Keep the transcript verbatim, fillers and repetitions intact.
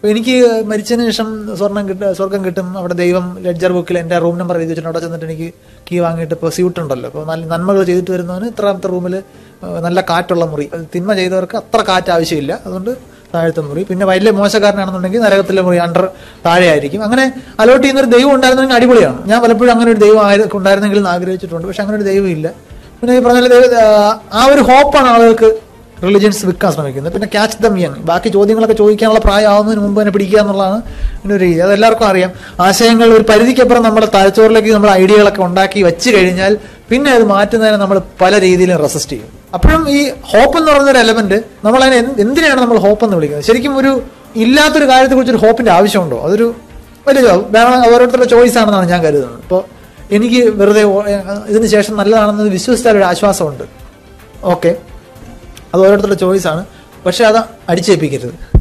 എനിക്ക് മരിച്ചതിന് ശേഷം സ്വർണ്ണം കിട്ടും, സ്വർഗം കിട്ടും, അവിടെ ദൈവം ലെഡ്ജർ ബുക്കിൽ എൻ്റെ റൂം നമ്പർ എഴുതി വെച്ചിട്ട് അവിടെ ചെന്നിട്ട് എനിക്ക് കീ വാങ്ങിയിട്ട് ഇപ്പോൾ സ്യൂട്ട് ഉണ്ടല്ലോ, ഇപ്പോൾ നല്ല നന്മകൾ ചെയ്തിട്ട് വരുന്നവന് ഇത്രാമത്തെ റൂമിൽ നല്ല കാറ്റുള്ള മുറി, തിന്മ ചെയ്തവർക്ക് അത്ര കാറ്റ് ആവശ്യമില്ല, അതുകൊണ്ട് താഴത്തെ മുറി. പിന്നെ വലിയ മോശക്കാരനാണെന്നുണ്ടെങ്കിൽ നരകത്തിലെ മുറി അണ്ടർ താഴെ ആയിരിക്കും. അങ്ങനെ അലോട്ട് ചെയ്യുന്നൊരു ദൈവം ഉണ്ടായിരുന്നെങ്കിൽ അടിപൊളിയാണ്. ഞാൻ പലപ്പോഴും അങ്ങനെ ഒരു ദൈവം ആയി ഉണ്ടായിരുന്നെങ്കിൽ എന്ന് ആഗ്രഹിച്ചിട്ടുണ്ട്. പക്ഷെ അങ്ങനെ ഒരു ദൈവം ഇല്ല. പിന്നെ ഈ പറഞ്ഞ ആ ഒരു ഹോപ്പാണ് ആളുകൾക്ക് റിലിജൻസ് വിൽക്കാൻ ശ്രമിക്കുന്നത്. പിന്നെ ക്യാച്ച് ദം യങ്, ബാക്കി ചോദ്യങ്ങളൊക്കെ ചോദിക്കാനുള്ള പ്രായമാവുന്നതിന് മുമ്പ് തന്നെ പിടിക്കുക എന്നുള്ളതാണ് ഇതിൻ്റെ ഒരു രീതി. അതെല്ലാവർക്കും അറിയാം. ആശയങ്ങൾ ഒരു പരിധിക്കപ്പുറം നമ്മുടെ തലച്ചോറിലേക്ക് നമ്മൾ ഐഡിയകളൊക്കെ ഉണ്ടാക്കി വെച്ച് കഴിഞ്ഞാൽ പിന്നെ അത് മാറ്റുന്നതിനെ നമ്മൾ പല രീതിയിലും റെസിസ്റ്റ് ചെയ്യും. അപ്പോഴും ഈ ഹോപ്പ് എന്ന് പറയുന്നൊരു എലമെന്റ് നമ്മൾ അതിനെ എന്തിനാണ് നമ്മൾ ഹോപ്പ് എന്ന് വിളിക്കുന്നത്? ശരിക്കും ഒരു ഇല്ലാത്തൊരു കാര്യത്തെക്കുറിച്ച് ഒരു ഹോപ്പിന്റെ ആവശ്യമുണ്ടോ? അതൊരു വലിയ ഓരോരുത്തരുടെ ചോയ്സ് ആണെന്നാണ് ഞാൻ കരുതുന്നത്. ഇപ്പോൾ എനിക്ക് വെറുതെ ഇതിന് ശേഷം നല്ലതാണെന്ന് വിശ്വസിച്ചാൽ ഒരു ആശ്വാസമുണ്ട്. ഓക്കെ, അത് ഓരോരുത്തരുടെ ചോയ്സാണ്. പക്ഷെ അത് അടിച്ചേൽപ്പിക്കരുത്.